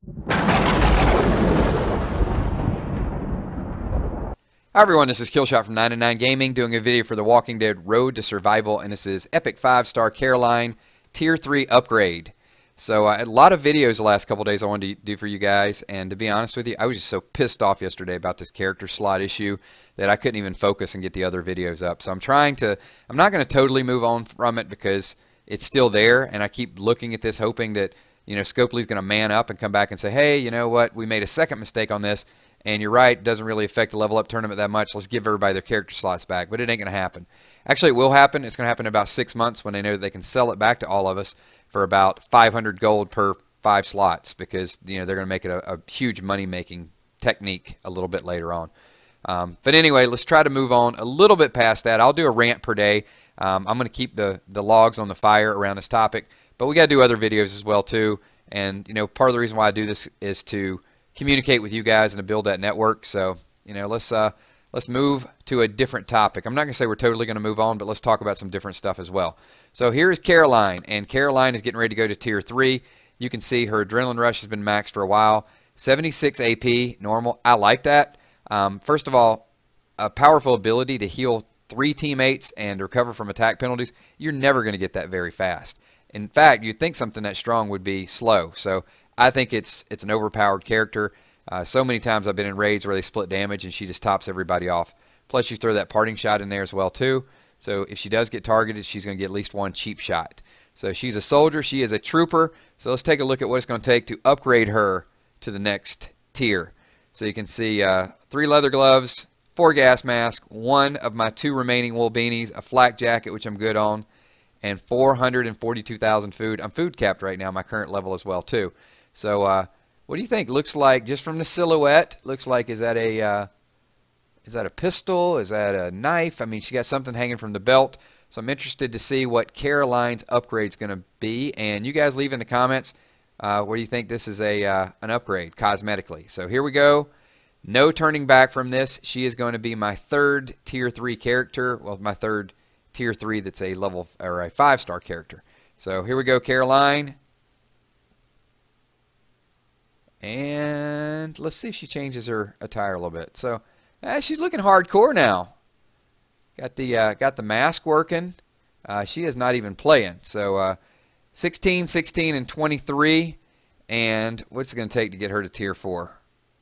Hi everyone, this is Killshot from 99 Gaming doing a video for The Walking Dead Road to Survival, and this is Epic 5-Star Caroline Tier 3 Upgrade. So a lot of videos the last couple days I wanted to do for you guys, and to be honest with you, I was just so pissed off yesterday about this character slot issue that I couldn't even focus and get the other videos up. So I'm not going to totally move on from it because it's still there, and I keep looking at this hoping that, you know, Scopely's going to man up and come back and say, hey, you know what, we made a second mistake on this. And you're right, it doesn't really affect the level up tournament that much. Let's give everybody their character slots back. But it ain't going to happen. Actually, it will happen. It's going to happen in about 6 months when they know that they can sell it back to all of us for about 500 gold per 5 slots, because, you know, they're going to make it a huge money-making technique a little bit later on. But anyway, let's try to move on a little bit past that. I'll do a rant per day. I'm going to keep the logs on the fire around this topic. But we got to do other videos as well, too. And, you know, part of the reason why I do this is to communicate with you guys and to build that network. So, you know, let's move to a different topic. I'm not going to say we're totally going to move on, but let's talk about some different stuff as well. So here is Caroline, and Caroline is getting ready to go to Tier 3. You can see her adrenaline rush has been maxed for a while. 76 AP, normal. I like that. First of all, a powerful ability to heal 3 teammates and recover from attack penalties. You're never going to get that very fast. In fact, you'd think something that strong would be slow. So I think it's an overpowered character. So many times I've been in raids where they split damage and she just tops everybody off. Plus you throw that parting shot in there as well too. So if she does get targeted, she's going to get at least one cheap shot. So she's a soldier. She is a trooper. So let's take a look at what it's going to take to upgrade her to the next tier. So you can see 3 leather gloves, 4 gas masks, 1 of my 2 remaining wool beanies, a flak jacket, which I'm good on, and 442,000 food. I'm food capped right now, my current level as well too. So what do you think? Looks like, just from the silhouette, looks like, is that a pistol? Is that a knife? I mean, she got something hanging from the belt. So I'm interested to see what Caroline's upgrade is going to be. And you guys leave in the comments where you think this is an upgrade cosmetically. So here we go. No turning back from this. She is going to be my 3rd Tier 3 character. Well, my 3rd Tier 3 that's a level or a 5-star character. So here we go, Caroline. And let's see if she changes her attire a little bit. So she's looking hardcore now. Got the mask working. She is not even playing. So 16, 16, and 23. And what's it going to take to get her to Tier 4?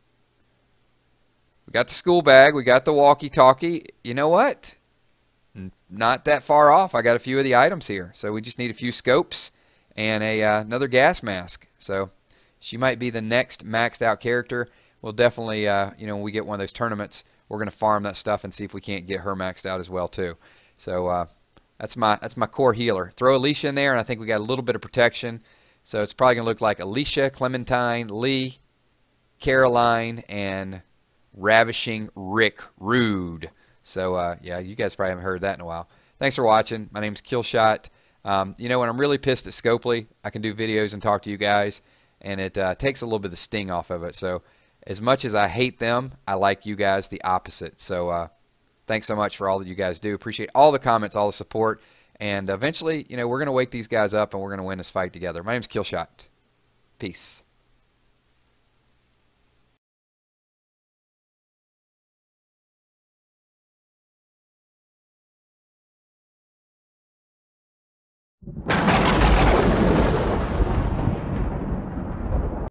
We got the school bag. We got the walkie-talkie. You know what? Not that far off. I got a few of the items here. So we just need a few scopes and another gas mask. So she might be the next maxed out character. We'll definitely, you know, when we get one of those tournaments, we're going to farm that stuff and see if we can't get her maxed out as well too. So that's my core healer. Throw Alicia in there, and I think we got a little bit of protection. So it's probably going to look like Alicia, Clementine, Lee, Caroline, and Ravishing Rick Rude. So yeah, you guys probably haven't heard that in a while. Thanks for watching. My name's Killshot. You know, when I'm really pissed at Scopely, I can do videos and talk to you guys, and it takes a little bit of the sting off of it. So as much as I hate them, I like you guys the opposite. So thanks so much for all that you guys do. Appreciate all the comments, all the support, and eventually, you know, we're going to wake these guys up and we're going to win this fight together. My name's Killshot. Peace.